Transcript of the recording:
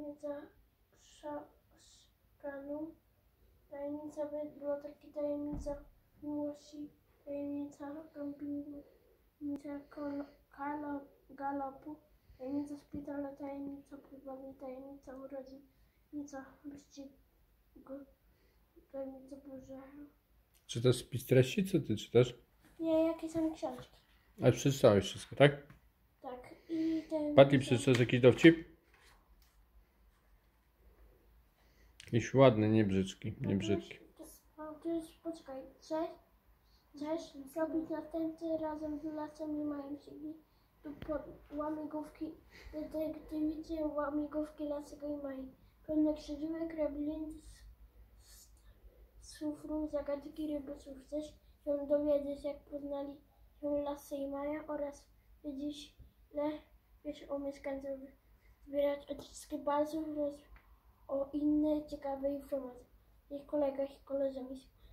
tajemnica szkanu, tajemnica biblioteki, tajemnica miłości, tajemnica kempingu, tajemnica galopu, tajemnica szpitala, tajemnica pływalni, tajemnica urodzin, tajemnica wyścigu, tajemnica pożaru. Czy to spis treści? Co ty czytasz? Nie, jakie są książki? A przeczytałeś wszystko, tak? Tak, i tajemnica... Patty, przeczytasz jakiś dowcip? Jakiś ładny, nie brzydki, nie brzydki. Poczekaj, cześć, zrobić następny razem z lasem i mają się tu pod łamigłówki, detektywicy, łamigłówki Lasego i Mai. Pełne krzyżówek, labirynty, sufru, zagadki rybusów. Chcesz się dowiedzieć, jak poznali się Lasy i Maja oraz wiedzieć, ile wiesz o mieszkańcach, zbierać odciski palców oraz o inne ciekawe informacje. Ich kolegach i koleżanki.